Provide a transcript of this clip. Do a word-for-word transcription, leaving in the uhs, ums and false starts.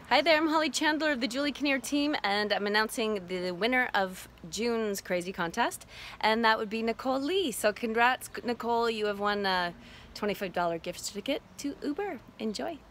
Hi there, I'm Holly Chandler of the Julie Kinnear team, and I'm announcing the winner of June's Krazy Kontest, and that would be Nicole Lee. So congrats, Nicole, you have won a twenty-five dollar gift certificate to Uber. Enjoy.